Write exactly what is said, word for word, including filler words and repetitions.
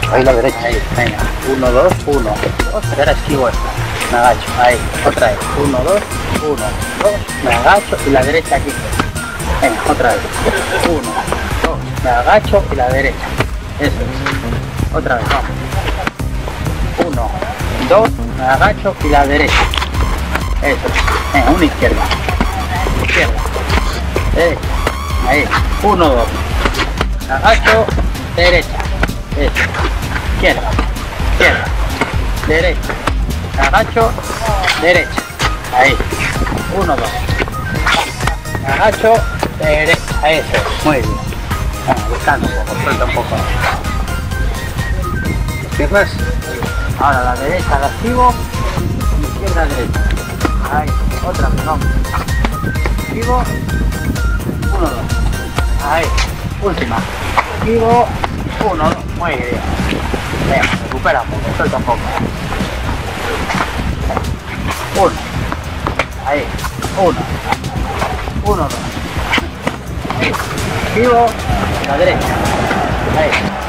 ahí la derecha. Ahí, venga. Uno, dos, uno, dos. Y ahora esquivo esta. Me agacho. Ahí, otra vez. Uno, dos, uno, dos. Me agacho y la derecha aquí. Venga, otra vez. Uno, dos. Me agacho y la derecha. Eso es. Otra vez, vamos. Uno, dos. Me agacho y la derecha. Eso es. Venga, una izquierda. Izquierda. Derecha. Ahí. Uno, dos. Me agacho. Derecha. Eso. Izquierda. Izquierda. Derecha. Me agacho. Derecha. Ahí. Uno, dos. Me agacho. Derecha. Eso es. Muy bien. Venga, buscando un poco. Suelta un poco. Piernas. Ahora la derecha la esquivo. Izquierda, derecha. Ahí. Otra vez. Vamos. Esquivo. Uno, dos. Ahí. Última. Esquivo. Uno, dos. Muy bien. Venga, recupera un poco. Suelta un poco. Uno. Ahí. Uno. Uno, dos. Ahí. Esquivo. La derecha. Ahí.